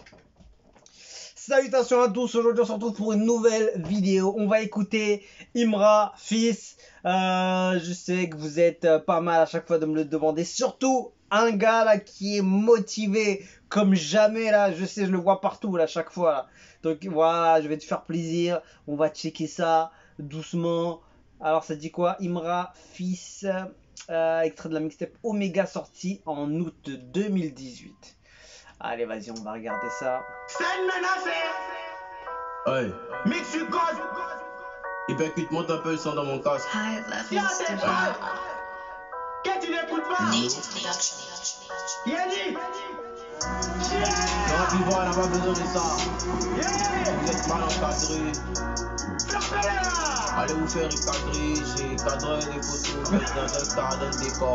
Salutations à tous, aujourd'hui on se retrouve pour une nouvelle vidéo. On va écouter Imra, Fils. Je sais que vous êtes pas mal à chaque fois de me le demander. Surtout un gars là qui est motivé comme jamais là. Je sais, je le vois partout là, chaque fois là. Donc voilà, je vais te faire plaisir. On va checker ça doucement. Alors ça dit quoi? Imra, Fils, extrait de la mixtape Omega sortie en août 2018. Allez, vas-y, on va regarder ça. Ouais. Mix you God. Et ben écoute, monte un peu le son dans mon casque. Qu'est-ce que tu n'écoutes pas? Yannick. Non, tu vois, on n'a pas besoin de ça. Vous êtes mal encadré. Allez vous faire recadrer, j'ai cadré des photos, mettre dans un cadre, un décor.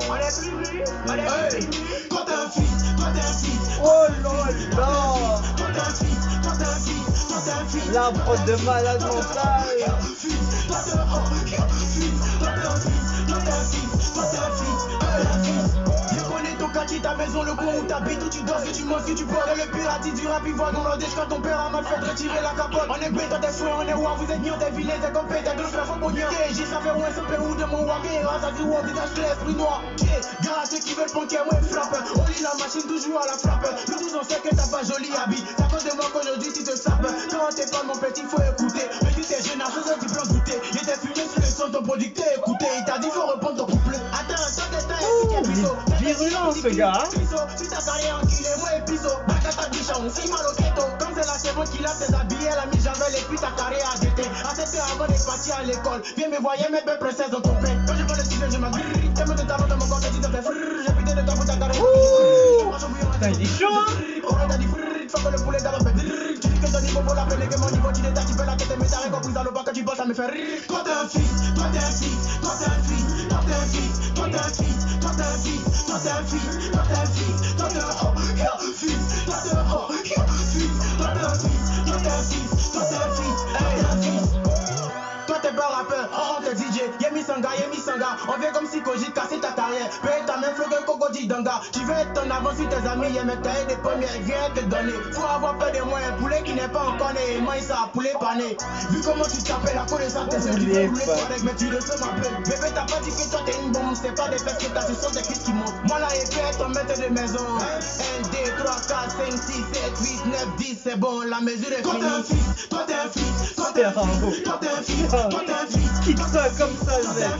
Toi t'es un fils, toi t'es un fils. Oh là là. Toi t'es un fils, toi t'es un fils, toi t'es un fils. La prod de malade mental. Toi t'es un fils, toi t'es un fils, toi t'es un fils, toi t'es un fils. Je connais ton quartier, ta maison, le coin où t'habites, où tu dors, que tu manges, que tu bois. Le pirate du rap, il voit dans l'ordèche quand ton père a mal fait retirer la capote. On est bête, des frères, on est ouah, vous êtes nions, des vilains, des compés, des gros frères, faut qu'on y ait. J'ai ça fait ouin, ce père ou de mon waké, ça dit ouah, visage l'esprit noir. Gars à ceux qui veulent punker, moi frappe. On lit la machine toujours à la frappe. Nous tous on sait que t'as pas joli habit. C'est à cause de moi qu'aujourd'hui tu te sapes. Quand t'es pas mon petit, faut écouter. Mais si t'es jeune, à ce que tu peux goûter. Il était fumé sur le son, ton producteur, écoutez. Il t'a dit, faut reprendre ton couple. Attends, virulent ce gars. Si ta carrière enculé, moi et piso. Bakata bichon, si mal au keto. Comme c'est la servante qui lave ses habits, elle a mis Javel et puis ta carrière a jeté. À 7 heures avant de partir à l'école. Viens me voir, mes belles princesses dans ton pain. Quand je vois le sujet, je m'agrille. T'aimes de talent dans mon corps, t'as dit de faire frrrr. J'ai pité de toi pour ta carrière. Putain, il est chaud, hein. On t'a dit frrrr, faut que le poulet d'abord fait drrrr. Tu dis que ton niveau vaut la peine, que mon niveau, tu détaches, tu fais la tête, mais t'as compris dans le bas quand tu bosses, ça me fait rire. Toi t'es un fils, toi t'es un fils, toi t'es un fils, toi t'es un fils, toi t'es un fils, toi t'es un fils, toi t'es un fils, toi t'es un fils, toi t'es un fils, toi t'es un fils, toi t'es un fils, toi t'es un fils, toi t'es un fils, toi t'es un fils. Toi t'es pas rappeur, oh t'es DJ, Yemi Sanga, on fait comme si Koji cassait ta carrière, paye ta main, flow que Kokoji Danga. Tu veux être en avance sur tes amis, y'a mes tailles des premières, viens te donner. Faut avoir peur de moi, un poulet qui n'est pas encore né, moi ça, poulet pané. Vu comment tu t'appelles, la connaissance, t'es sûr, tu veux rouler avec, mais tu le fais ma peur. Bébé t'as pas dit que toi t'es une bombe, c'est pas des fesses que t'as, ce sont des cuisses qui montent. Moi là, et puis ton maître de maison. 1, 2, 3, 4, 5, 6, 7, 8, 9, 10, c'est bon, la mesure est finie. Toi t'es un fils, toi t'es un fils, toi t'es un fils, toi t'es un fils, toi t'es un fils. Kick ça comme ça, le mec.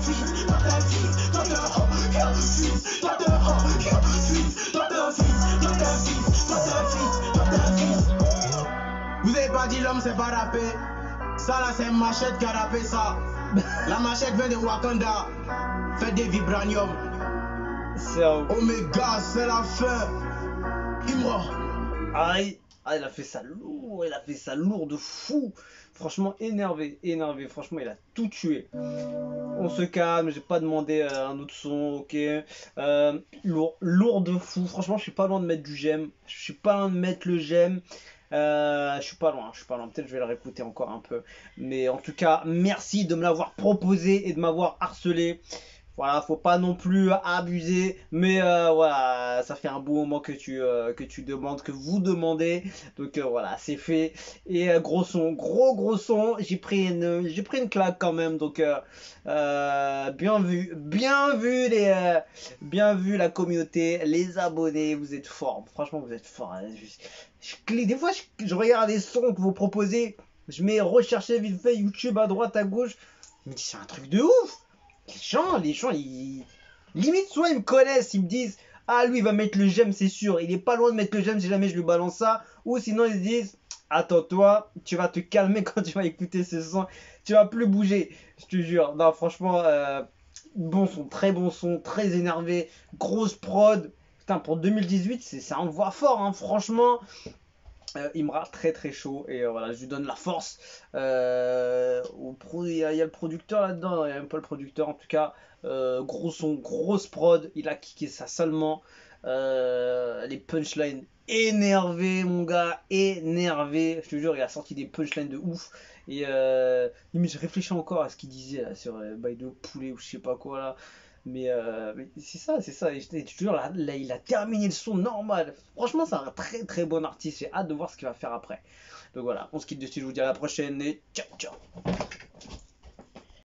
Vous avez pas dit l'homme c'est pas rappé. Ça là c'est Machette qui a rappé ça. La Machette vient de Wakanda. Fait des vibranium. Omega c'est la fin. Imra. Aïe. Ah, il a fait ça lourd, de fou. Franchement, énervé. Franchement, il a tout tué. On se calme, j'ai pas demandé un autre son, ok. Lourd de fou. Franchement, je suis pas loin de mettre du j'aime. Je suis pas loin de mettre le j'aime. Je suis pas loin. Peut-être je vais le réécouter encore un peu. Mais en tout cas, merci de me l'avoir proposé et de m'avoir harcelé. Voilà, faut pas non plus abuser, mais voilà, ça fait un beau moment que tu demandes, que vous demandez, donc voilà, c'est fait. Et gros son, gros son, j'ai pris une claque quand même, donc bien vu la communauté, les abonnés, vous êtes forts, franchement vous êtes forts. Des fois je regarde les sons que vous proposez, je mets rechercher vite fait YouTube à droite à gauche, je me dis c'est un truc de ouf. Les gens, limite, soit ils me connaissent, ils me disent, ah, lui, il va mettre le j'aime, c'est sûr. Il est pas loin de mettre le j'aime si jamais je lui balance ça. Ou sinon, ils se disent, attends, toi, tu vas te calmer quand tu vas écouter ce son. Tu vas plus bouger, je te jure. Non, franchement, bon son, très énervé. Grosse prod. Putain, pour 2018, ça envoie fort, hein, franchement. Imra très chaud et voilà, je lui donne la force. Il y a le producteur là-dedans, il n'y a même pas le producteur en tout cas. Gros son, grosse prod, il a kické ça salement. Les punchlines énervé, mon gars, énervé. Je te jure, il a sorti des punchlines de ouf. Et limite, je réfléchis encore à ce qu'il disait là, sur bail de poulet ou je sais pas quoi là. Mais c'est ça, c'est ça. Et je te jure, là, il a terminé le son normal. Franchement, c'est un très très bon artiste. J'ai hâte de voir ce qu'il va faire après. Donc voilà, on se quitte dessus. Je vous dis à la prochaine et ciao ciao.